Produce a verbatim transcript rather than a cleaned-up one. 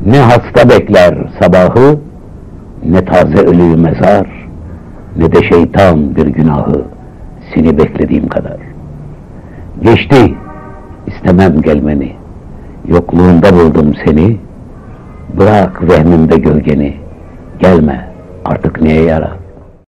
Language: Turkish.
Ne hasta bekler sabahı, ne taze ölüyü mezar, ne de şeytan bir günahı seni beklediğim kadar. Geçti, istemem gelmeni, yokluğunda buldum seni, bırak vehmimde gölgeni, gelme artık neye yarar?